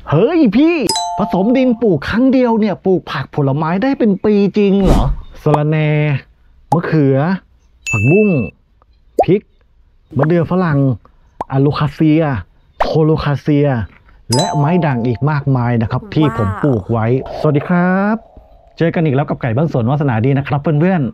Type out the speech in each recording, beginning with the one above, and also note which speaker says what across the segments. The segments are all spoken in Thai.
Speaker 1: เฮ้ยพี่ผสมดินปลูกครั้งเดียวเนี่ยปลูกผักผลไม้ได้เป็นปีจริงเหรอสะระแหน่มะเขือผักบุ้งพริกมะเดื่อฝรั่งอะโลคาเซียโคโลคาเซียและไม้ด่างอีกมากมายนะครับที่ผมปลูกไว้สวัสดีครับเจอกันอีกแล้วกับไก่บ้านสวนวาสนาดีนะครับเพื่อนๆ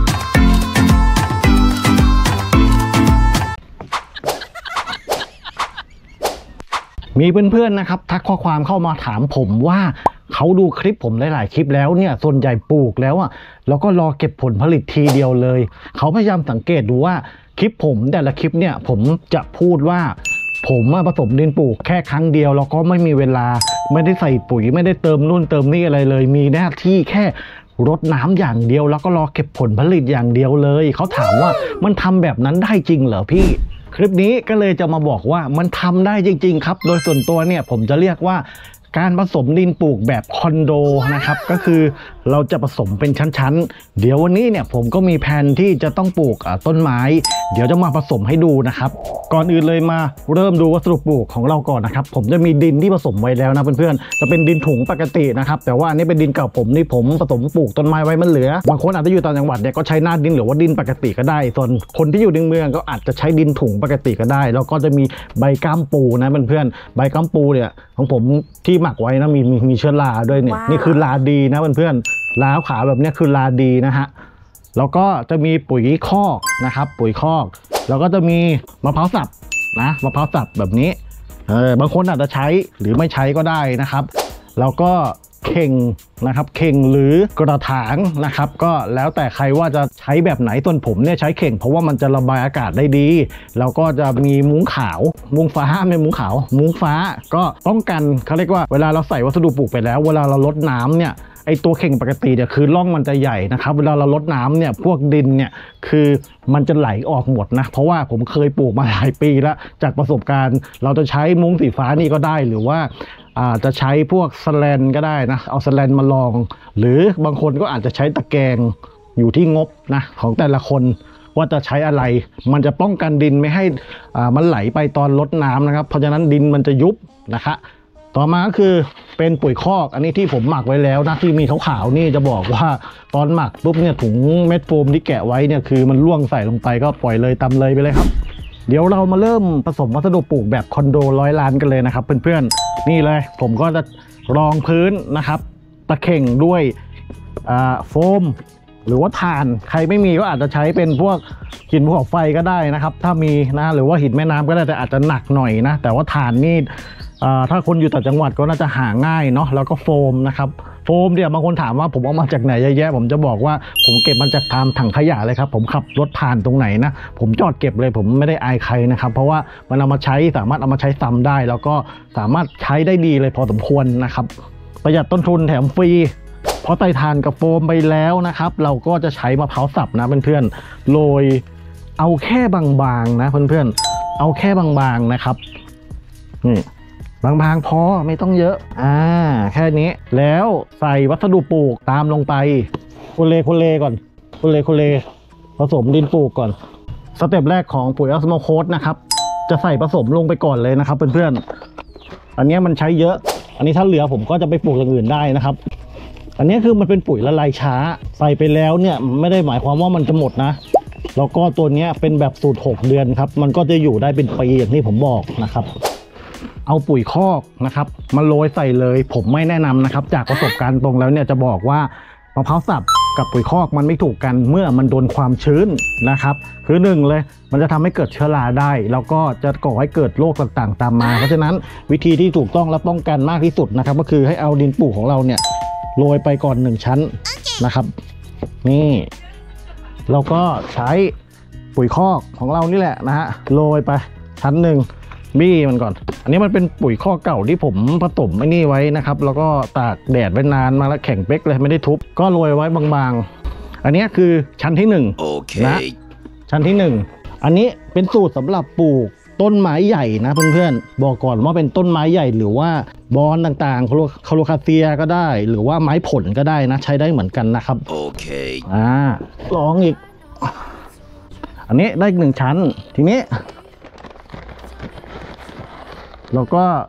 Speaker 1: มีเพื่อนๆนะครับทักข้อความเข้ามาถามผมว่าเขาดูคลิปผมหลายๆคลิปแล้วเนี่ยส่วนใหญ่ปลูกแล้วอ่ะแล้วก็รอเก็บผลผลิตทีเดียวเลยเขาพยายามสังเกตดูว่าคลิปผมแต่ละคลิปเนี่ยผมจะพูดว่าผมผสมดินปลูกแค่ครั้งเดียวแล้วก็ไม่มีเวลาไม่ได้ใส่ปุ๋ยไม่ได้เติมนู่นเติมนี่อะไรเลยมีหน้าที่แค่รดน้ำอย่างเดียวแล้วก็รอเก็บผลผลิตอย่างเดียวเลยเขาถามว่ามันทำแบบนั้นได้จริงเหรอพี่คลิปนี้ก็เลยจะมาบอกว่ามันทำได้จริงๆครับโดยส่วนตัวเนี่ยผมจะเรียกว่าการผสมดินปลูกแบบคอนโดนะครับก็คือเราจะผสมเป็นชั้นๆเดี๋ยววันนี้เนี่ยผมก็มีแผนที่จะต้องปลูกต้นไม้เดี๋ยวจะมาผสมให้ดูนะครับก่อนอื่นเลยมาเริ่มดูวัสดุปลูกของเราก่อนนะครับผมจะมีดินที่ผสมไว้แล้วนะเพื่อนๆจะเป็นดินถุงปกตินะครับแต่ว่าอันนี้เป็นดินเก่าผมนี่ผมผสมปลูกต้นไม้ไว้มันเหลือบางคนอาจจะอยู่ต่างจังหวัดเนี่ยก็ใช้หน้าดินหรือว่าดินปกติก็ได้ส่วนคนที่อยู่ในเมืองก็อาจจะใช้ดินถุงปกติก็ได้แล้วก็จะมีใบก้ามปูนะเพื่อนๆใบก้ามปูเนี่ยของผมที่หมักไว้นะมีเชื้อราด้วยเนี่ยนี่คือราดีนะเพื่อนๆราขาวแบบนี้คือราดีนะฮะแล้วก็จะมีปุ๋ยคอกนะครับปุ๋ยคอกแล้วก็จะมีมะพร้าวสับนะมะพร้าวสับแบบนี้บางคนอาจจะใช้หรือไม่ใช้ก็ได้นะครับแล้วก็เข่งนะครับเข่งหรือกระถางนะครับก็แล้วแต่ใครว่าจะใช้แบบไหนส่วนผมเนี่ยใช้เข่งเพราะว่ามันจะระบายอากาศได้ดีแล้วก็จะมีมุ้งขาวมุ้งฟ้าไม่มุ้งขาวมุ้งฟ้าก็ป้องกันเขาเรียกว่าเวลาเราใส่วัสดุปลูกไปแล้วเวลาเราลดน้ำเนี่ยไอตัวเข่งปกติเนี่ยคือร่องมันจะใหญ่นะครับเวลาเราลดน้ำเนี่ยพวกดินเนี่ยคือมันจะไหลออกหมดนะเพราะว่าผมเคยปลูกมาหลายปีแล้วจากประสบการณ์เราจะใช้มุ้งสีฟ้านี่ก็ได้หรือว่าจะใช้พวกสแลนก็ได้นะเอาสแลนมาลองหรือบางคนก็อาจจะใช้ตะแกรงอยู่ที่งบนะของแต่ละคนว่าจะใช้อะไรมันจะป้องกันดินไม่ให้มันไหลไปตอนลดน้ำนะครับเพราะฉะนั้นดินมันจะยุบนะคะต่อมาก็คือเป็นปุ๋ยคอกอันนี้ที่ผมหมักไว้แล้วนะที่มีขาวๆนี่จะบอกว่าตอนหมักปุ๊บเนี่ยถุงเม็ดโฟมที่แกะไว้เนี่ยคือมันร่วงใส่ลงไปก็ปล่อยเลยตำเลยไปเลยครับเดี๋ยวเรามาเริ่มผสมวัสดุปลูกแบบคอนโด100 ล้านกันเลยนะครับเพื่อนๆนี่เลยผมก็จะรองพื้นนะครับตะเข่งด้วยโฟมหรือว่าถ่านใครไม่มีก็อาจจะใช้เป็นพวกหินภูเขาไฟก็ได้นะครับถ้ามีนะหรือว่าหินแม่น้ำก็ได้แต่อาจจะหนักหน่อยนะแต่ว่าถ่านนี่ถ้าคนอยู่ต่างจังหวัดก็น่าจะหาง่ายเนาะแล้วก็โฟมนะครับโฟมเนี่ยบางคนถามว่าผมเอามาจากไหนเยอะแยะผมจะบอกว่าผมเก็บมันจากตามถังขยะเลยครับผมขับรถผ่านตรงไหนนะผมจอดเก็บเลยผมไม่ได้อายใครนะครับเพราะว่ามันเอามาใช้สามารถเอามาใช้ซ้ำได้แล้วก็สามารถใช้ได้ดีเลยพอสมควรนะครับประหยัดต้นทุนแถมฟรีพอใส่ถ่านกับโฟมไปแล้วนะครับเราก็จะใช้มะพร้าวสับนะเพื่อนๆโรยเอาแค่บางๆนะเพื่อนๆเอาแค่บางๆนะครับนี่บางๆพอไม่ต้องเยอะแค่นี้แล้วใส่วัสดุปลูกตามลงไปโคเลก่อนโคเลผสมดินปลูกก่อนสเต็ปแรกของปุ๋ยออสโมโคสนะครับจะใส่ผสมลงไปก่อนเลยนะครับเพื่อนๆอันนี้มันใช้เยอะอันนี้ถ้าเหลือผมก็จะไปปลูกอย่างอื่นได้นะครับอันนี้คือมันเป็นปุ๋ยละลายช้าใส่ไปแล้วเนี่ยไม่ได้หมายความว่ามันจะหมดนะแล้วก็ตัวนี้เป็นแบบสูตร6 เดือนครับมันก็จะอยู่ได้เป็นปีอย่างที่ผมบอกนะครับเอาปุ๋ยคอกนะครับมาโรยใส่เลยผมไม่แนะนำนะครับจากประสบการณ์ตรงแล้วเนี่ยจะบอกว่ามะพร้าวสับกับปุ๋ยคอกมันไม่ถูกกันเมื่อมันโดนความชื้นนะครับคือ1เลยมันจะทำให้เกิดเชื้อราได้แล้วก็จะก่อให้เกิดโรคต่างๆตามมาเพราะฉะนั้นวิธีที่ถูกต้องและป้องกันมากที่สุดนะครับก็คือให้เอาดินปลูกของเราเนี่ยโรยไปก่อน1 ชั้นนะครับนี่เราก็ใช้ปุ๋ยคอกของเรานี่แหละนะฮะโรยไปชั้น1บี้มันก่อนอันนี้มันเป็นปุ๋ยคอกเก่าที่ผมผสมไอ้นี่ไว้นะครับแล้วก็ตากแดดไว้นานมาแล้วแข็งเป๊กเลยไม่ได้ทุบก็โรยไว้บางๆอันนี้คือชั้นที่1นะชั้นที่1อันนี้เป็นสูตรสำหรับปลูกต้นไม้ใหญ่นะเพื่อนๆบอกก่อนว่าเป็นต้นไม้ใหญ่หรือว่าบอนต่างๆคาโลคาเซียก็ได้หรือว่าไม้ผลก็ได้นะใช้ได้เหมือนกันนะครับโอเคลองอีกอันนี้ได้1 ชั้นทีนี้เราก็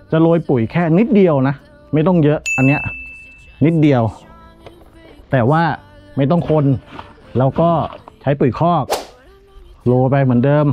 Speaker 1: จะโรยปุ๋ยแค่นิดเดียวนะไม่ต้องเยอะอันเนี้ยนิดเดียวแต่ว่าไม่ต้องคนแล้วก็ใช้ปุ๋ยคอกโรยไปเหมือนเดิม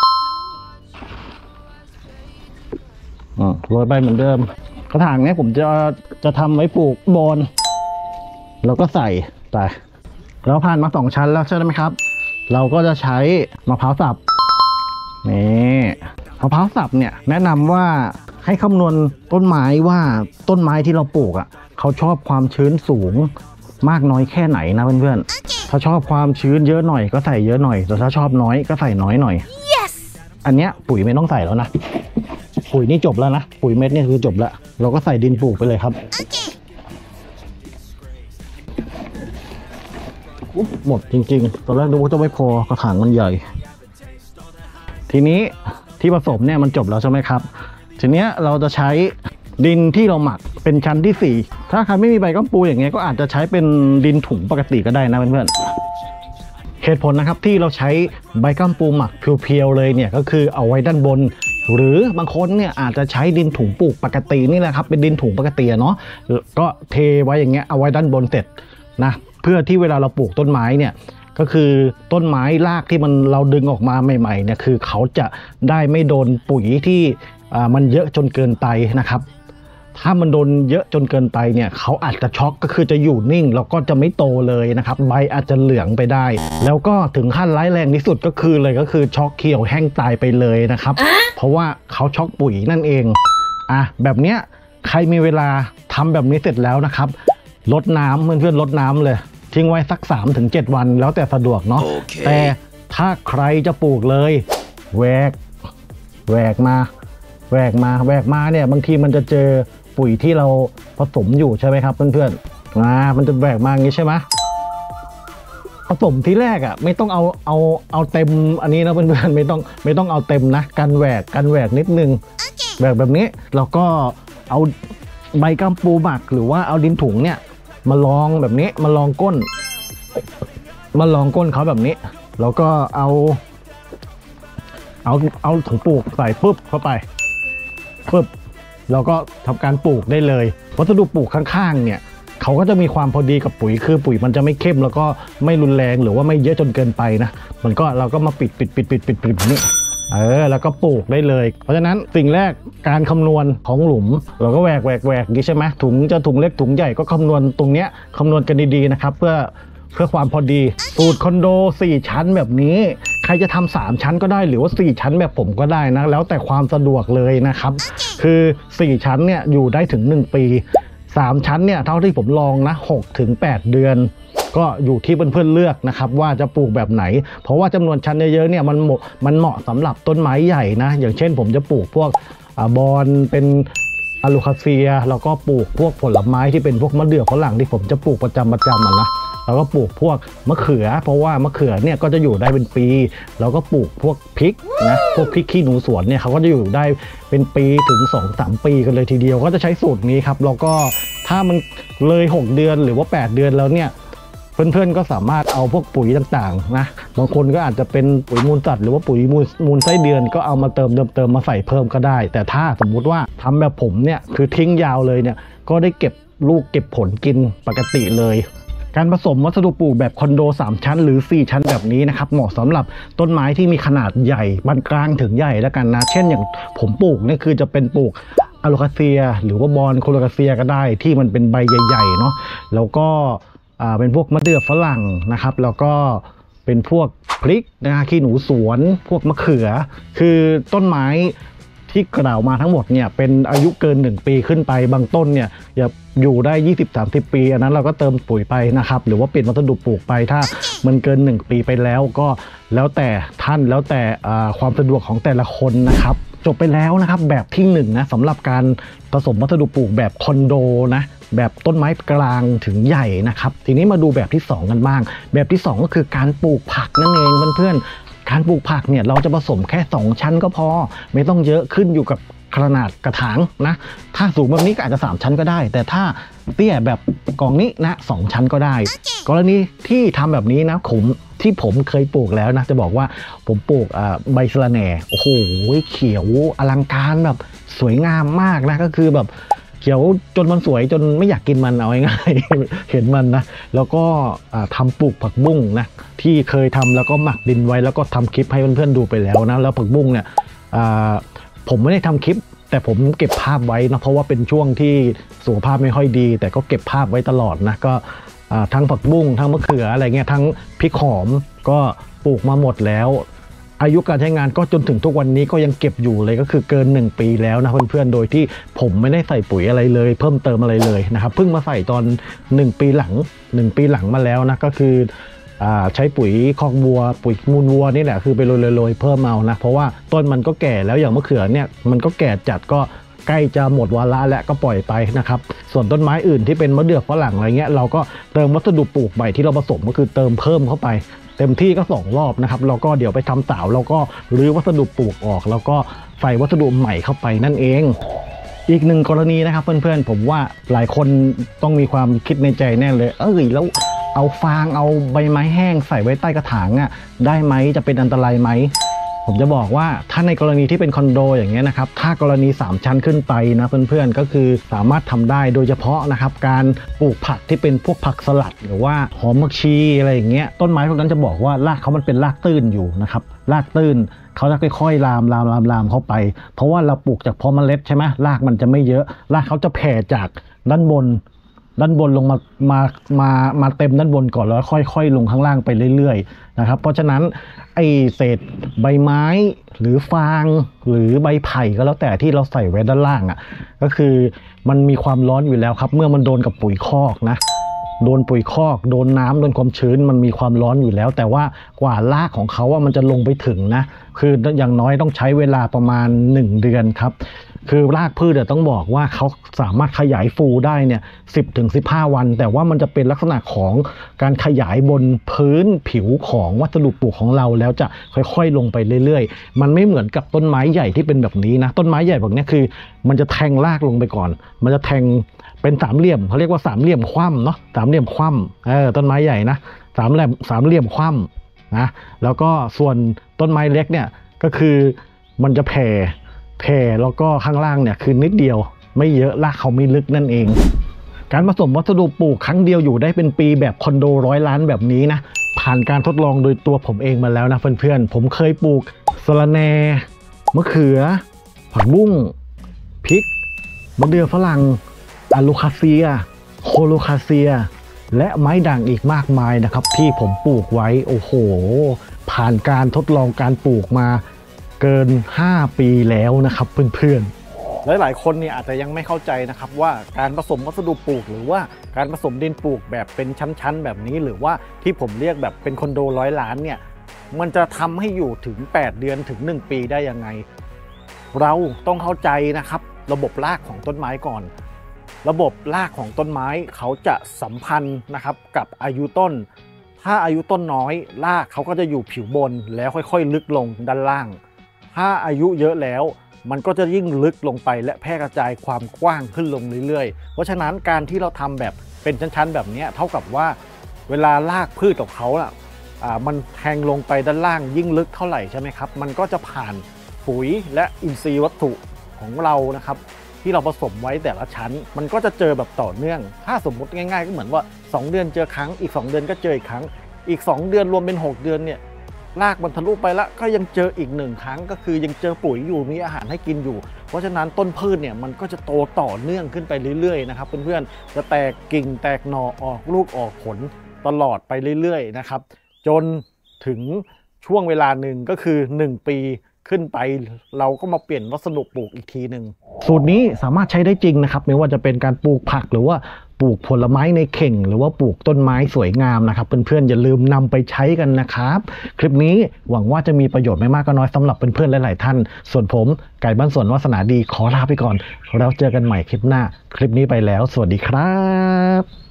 Speaker 1: โรยไปเหมือนเดิมกระถางเนี้ยผมจะทำไว้ปลูกบอนแล้วก็ใส่ไปแล้วผ่านมา2 ชั้นแล้วใช่ไหมครับเราก็จะใช้มะพร้าวสับนี่มะพร้าวสับเนี่ยแนะนำว่าให้คำนวณต้นไม้ว่าต้นไม้ที่เราปลูกอ่ะเขาชอบความชื้นสูงมากน้อยแค่ไหนนะเพื่อนๆถ้าชอบความชื้นเยอะหน่อยก็ใส่เยอะหน่อยแต่ถ้าชอบน้อยก็ใส่น้อยหน่อย yes! อันเนี้ยปุ๋ยไม่ต้องใส่แล้วนะปุ๋ยนี่จบแล้วนะปุ๋ยเม็ดนี่คือจบแล้วเราก็ใส่ดินปลูกไปเลยครับ หมดจริงๆตอนแรกดูว่าจะไม่พอกระถางมันใหญ่ทีนี้ที่ผสมเนี่ยมันจบแล้วใช่ไหมครับทีเนี้ยเราจะใช้ดินที่เราหมักเป็นชั้นที่4ถ้าใครไม่มีใบกัมปูอย่างเงี้ยก็อาจจะใช้เป็นดินถุงปกติก็ได้นะเพื่อนๆเหตุผลนะครับที่เราใช้ใบกัมปูหมักเพียวๆเลยเนี่ยก็คือเอาไว้ด้านบนหรือบางคนเนี่ยอาจจะใช้ดินถุงปลูกปกตินี่แหละครับเป็นดินถุงปกติเนาะก็เทไว้อย่างเงี้ยเอาไว้ด้านบนเสร็จนะเพื่อที่เวลาเราปลูกต้นไม้เนี่ยก็คือต้นไม้รากที่เราดึงออกมาใหม่ๆเนี่ยคือเขาจะได้ไม่โดนปุ๋ยที่มันเยอะจนเกินไปนะครับถ้ามันโดนเยอะจนเกินไปเนี่ยเขาอาจจะช็อกก็คือจะอยู่นิ่งแล้วก็จะไม่โตเลยนะครับใบอาจจะเหลืองไปได้แล้วก็ถึงขั้นร้ายแรงที่สุดก็คือช็อกเขียวแห้งตายไปเลยนะครับเพราะว่าเขาช็อกปุ๋ยนั่นเองแบบเนี้ยใครมีเวลาทำแบบนี้เสร็จแล้วนะครับลดน้ำเพื่อนๆลดน้ำเลยทิ้งไว้สัก 3-7 วันแล้วแต่สะดวกเนาะ okay. แต่ถ้าใครจะปลูกเลยแหวกมาเนี่ยบางทีมันจะเจอปุ๋ยที่เราผสมอยู่ใช่ไหมครับเพื่อนๆมันจะแหวกมาอย่างนี้ใช่ไหมผสมที่แรกไม่ต้องเอาเต็มอันนี้นะเพื่อนๆไม่ต้องเอาเต็มนะกันแหวกนิดนึง okay. แบบนี้เราก็เอาใบกัมปูหมักหรือว่าเอาดินถุงเนี่ยมาลองแบบนี้มาลองก้นเขาแบบนี้แล้วก็เอาถุงปลูกใส่ปุ๊บเข้าไปปุ๊บแล้วก็ทำการปลูกได้เลยวัสดุปลูกข้างๆเนี่ยเขาก็จะมีความพอดีกับปุ๋ยคือปุ๋ยมันจะไม่เข้มแล้วก็ไม่รุนแรงหรือว่าไม่เยอะจนเกินไปนะมันก็เราก็มาปิดแบบนี้แล้วก็ปลูกได้เลยเพราะฉะนั้นสิ่งแรกการคำนวณของหลุมเราก็แหวกดีใช่ไหมถุงจะถุงเล็กถุงใหญ่ก็คำนวณตรงเนี้ยคำนวณกันดีๆนะครับเพื่อความพอดีสูตรคอนโด4 ชั้นแบบนี้ใครจะทำ3 ชั้นก็ได้หรือว่า4 ชั้นแบบผมก็ได้นะแล้วแต่ความสะดวกเลยนะครับคือ4 ชั้นเนี่ยอยู่ได้ถึง1 ปี3 ชั้นเนี่ยเท่าที่ผมลองนะ6-8 เดือนก็อยู่ที่เพื่อนๆเลือกนะครับว่าจะปลูกแบบไหนเพราะว่าจำนวนชั้นเยอะๆเนี่ยมันเหมาะสำหรับต้นไม้ใหญ่นะอย่างเช่นผมจะปลูกพวกบอนเป็นอะลูคาเซียแล้วก็ปลูกพวกผลไม้ที่เป็นพวกมะเดื่อฝรั่งที่ผมจะปลูกประจำนะแล้วก็ปลูกพวกมะเขือเพราะว่ามะเขือเนี่ยก็จะอยู่ได้เป็นปีแล้วก็ปลูกพวกพริกนะพวกพริกขี้หนูสวนเนี่ยเขาก็จะอยู่ได้เป็นปีถึง 2-3 ปีกันเลยทีเดียวก็จะใช้สูตรนี้ครับแล้วก็ถ้ามันเลย6 เดือนหรือว่า8 เดือนแล้วเนี่ยเพื่อนๆก็สามารถเอาพวกปุ๋ยต่างๆนะบางคนก็อาจจะเป็นปุ๋ยมูลสัตว์หรือว่าปุ๋ยมูลไส้เดือนก็เอามาเติมมาใส่เพิ่มก็ได้แต่ถ้าสมมุติว่าทำแบบผมเนี่ยคือทิ้งยาวเลยเนี่ยก็ได้เก็บลูกเก็บผลกินปกติเลยการผสมวัสดุปลูกแบบคอนโด3 ชั้นหรือ4 ชั้นแบบนี้นะครับเหมาะสำหรับต้นไม้ที่มีขนาดใหญ่ปานกลางถึงใหญ่แล้วกันนะเช่นอย่างผมปลูกนี่คือจะเป็นปลูกอะโลคาเซียหรือว่าบอนโคโลคาเซียก็ได้ที่มันเป็นใบใหญ่ๆเนาะแล้วก็เป็นพวกมะเดื่อฝรั่งนะครับแล้วก็เป็นพวกพริกนะขี้หนูสวนพวกมะเขือคือต้นไม้ที่กล่าวมาทั้งหมดเนี่ยเป็นอายุเกิน1 ปีขึ้นไปบางต้นเนี่ยอย่าอยู่ได้ 20-30 ปีอันนั้นเราก็เติมปุ๋ยไปนะครับหรือว่าเปลี่ยนวัสดุปลูกไปถ้ามันเกิน1 ปีไปแล้วก็แล้วแต่ท่านแล้วแต่ความสะดวกของแต่ละคนนะครับจบไปแล้วนะครับแบบที่1นะสำหรับการผสมวัสดุปลูกแบบคอนโดนะแบบต้นไม้กลางถึงใหญ่นะครับทีนี้มาดูแบบที่2กันบ้างแบบที่2ก็คือการปลูกผักนั่นเองเพื่อนๆการปลูกผักเนี่ยเราจะผสมแค่2 ชั้นก็พอไม่ต้องเยอะขึ้นอยู่กับขนาดกระถางนะถ้าสูงแบบนี้ก็อาจจะ3ชั้นก็ได้แต่ถ้าเตี้ยแบบกองนี้นะ2ชั้นก็ได้กรณีที่ทำแบบนี้นะผมเคยปลูกแล้วนะจะบอกว่าผมปลูกใบสะระแหน่โอ้โหเขียวอลังการแบบสวยงามมากนะก็คือแบบเขียวจนมันสวยจนไม่อยากกินมันเอาง่ายๆ เห็นมันนะแล้วก็ทำปลูกผักบุ้งนะที่เคยทำแล้วก็หมักดินไว้แล้วก็ทำคลิปให้เพื่อนๆดูไปแล้วนะแล้วผักบุ้งเนี่ยผมไม่ได้ทำคลิปแต่ผมเก็บภาพไว้นะเพราะว่าเป็นช่วงที่สุขภาพไม่ค่อยดีแต่ก็เก็บภาพไว้ตลอดนะก็ทั้งผักบุ้งทั้งมะเขืออะไรเงี้ยทั้งพริกหอมก็ปลูกมาหมดแล้วอายุการใช้งานก็จนถึงทุกวันนี้ก็ยังเก็บอยู่เลยก็คือเกิน1 ปีแล้วนะเพื่อนๆโดยที่ผมไม่ได้ใส่ปุ๋ยอะไรเลยเพิ่มเติมอะไรเลยนะครับเพิ่งมาใส่ตอน1 ปีหลังมาแล้วนะก็คือใช้ปุ๋ยคอกวัวปุ๋ยมูลวัวนี่แหละคือไปโรยเพิ่มเอานะเพราะว่าต้นมันก็แก่แล้วอย่างมะเขือเนี่ยมันก็แก่จัดก็ใกล้จะหมดวาระแล้วก็ปล่อยไปนะครับส่วนต้นไม้อื่นที่เป็นมะเดื่อฝรั่งอะไรเงี้ยเราก็เติมวัสดุปลูกใหม่ที่เราผสมก็คือเติมเพิ่มเข้าไปเต็มที่ก็2 รอบนะครับเราก็เดี๋ยวไปทำเสาเราก็รื้อวัสดุปลูกออกแล้วก็ใส่วัสดุใหม่เข้าไปนั่นเองอีก1 กรณีนะครับเพื่อนๆผมว่าหลายคนต้องมีความคิดในใจแน่เลยแล้วเอาฟางเอาใบไม้แห้งใส่ไว้ใต้กระถางได้ไหมจะเป็นอันตรายไหมผมจะบอกว่าถ้าในกรณีที่เป็นคอนโดอย่างเงี้ยนะครับถ้ากรณี3 ชั้นขึ้นไปนะเพื่อนๆก็คือสามารถทำได้โดยเฉพาะนะครับการปลูกผักที่เป็นพวกผักสลัดหรือว่าหอมผักชีอะไรอย่างเงี้ยต้นไม้พวกนั้นจะบอกว่ารากเขามันเป็นรากตื้นอยู่นะครับรากตื้นเขาจะค่อยๆลามเข้าไปเพราะว่าเราปลูกจากเพาะเมล็ดใช่ไหมรากมันจะไม่เยอะรากเขาจะแผ่จากด้านบนลงมาเต็มด้านบนก่อนแล้วค่อยๆลงข้างล่างไปเรื่อยๆนะครับเพราะฉะนั้นไอเศษใบไม้หรือฟางหรือใบไผ่ก็แล้วแต่ที่เราใส่ไว้ด้านล่างก็คือมันมีความร้อนอยู่แล้วครับเมื่อมันโดนกับปุ๋ยคอกนะโดนปุ๋ยคอกโดนน้ำโดนความชื้นมันมีความร้อนอยู่แล้วแต่ว่ากว่ารากของเขามันจะลงไปถึงนะคืออย่างน้อยต้องใช้เวลาประมาณ1 เดือนครับคือรากพืชต้องบอกว่าเขาสามารถขยายฟูได้เนี่ย10 ถึง 15 วันแต่ว่ามันจะเป็นลักษณะของการขยายบนพื้นผิวของวัสดุปลูกของเราแล้วจะค่อยๆลงไปเรื่อยๆมันไม่เหมือนกับต้นไม้ใหญ่ที่เป็นแบบนี้นะต้นไม้ใหญ่แบบนี้คือมันจะแทงรากลงไปก่อนมันจะแทงเป็น3 เหลี่ยมเขาเรียกว่า3 เหลี่ยมคว่ำเนาะ3 เหลี่ยมคว่ำต้นไม้ใหญ่นะ3 เหลี่ยมคว่ำนะแล้วก็ส่วนต้นไม้เล็กเนี่ยก็คือมันจะแผ่แล้วก็ข้างล่างเนี่ยคือนิดเดียวไม่เยอะรากเขาไม่ลึกนั่นเองการผสมวัสดุปลูกครั้งเดียวอยู่ได้เป็นปีแบบคอนโด100 ล้านแบบนี้นะผ่านการทดลองโดยตัวผมเองมาแล้วนะเพื่อนๆผมเคยปลูกสะระแหน่มะเขือผักบุ้งพริกมะเดื่อฝรั่งอะลูคาเซียโคโลคาเซียและไม้ด่างอีกมากมายนะครับที่ผมปลูกไว้โอ้โหผ่านการทดลองการปลูกมาเกิน5 ปีแล้วนะครับเพื่อนๆหลายๆคนเนี่ยอาจจะยังไม่เข้าใจนะครับว่าการผสมวัสดุปลูกหรือว่าการผสมดินปลูกแบบเป็นชั้นๆแบบนี้หรือว่าที่ผมเรียกแบบเป็นคอนโด100 ล้านเนี่ยมันจะทำให้อยู่ถึง8 เดือนถึง1 ปีได้ยังไงเราต้องเข้าใจนะครับระบบรากของต้นไม้ก่อนระบบรากของต้นไม้เขาจะสัมพันธ์นะครับกับอายุต้นถ้าอายุต้นน้อยรากเขาก็จะอยู่ผิวบนแล้วค่อยๆลึกลงด้านล่างถ้าอายุเยอะแล้วมันก็จะยิ่งลึกลงไปและแพร่กระจายความกว้างขึ้นลงเรื่อยๆเพราะฉะนั้นการที่เราทำแบบเป็นชั้นๆแบบนี้เท่ากับว่าเวลารากพืชของเขามันแทงลงไปด้านล่างยิ่งลึกเท่าไหร่ใช่ไหมครับมันก็จะผ่านปุ๋ยและอินทรีย์วัตถุของเรานะครับที่เราผสมไว้แต่ละชั้นมันก็จะเจอแบบต่อเนื่องถ้าสมมุติง่ายๆก็เหมือนว่า2 เดือนเจอครั้งอีก2 เดือนก็เจออีกครั้งอีก2 เดือนรวมเป็น6 เดือนเนี่ยรากมันทะลุไปแล้วก็ยังเจออีก1 ครั้งก็คือยังเจอปุ๋ยอยู่มีอาหารให้กินอยู่เพราะฉะนั้นต้นพืชเนี่ยมันก็จะโตต่อเนื่องขึ้นไปเรื่อยๆนะครับเพื่อนๆจะแตกกิ่งแตกหน่อออกลูกออกผลตลอดไปเรื่อยๆนะครับจนถึงช่วงเวลาหนึ่งก็คือ1 ปีขึ้นไปเราก็มาเปลี่ยนวัสดุปลูกอีกทีหนึ่งสูตรนี้สามารถใช้ได้จริงนะครับไม่ว่าจะเป็นการปลูกผักหรือว่าปลูกผลไม้ในเข่งหรือว่าปลูกต้นไม้สวยงามนะครับเพื่อนๆอย่าลืมนำไปใช้กันนะครับคลิปนี้หวังว่าจะมีประโยชน์ไม่มากก็น้อยสำหรับเพื่อนๆหลายๆท่านส่วนผมไก่บ้านสวนวาสนาดีขอลาไปก่อนแล้วเจอกันใหม่คลิปหน้าคลิปนี้ไปแล้วสวัสดีครับ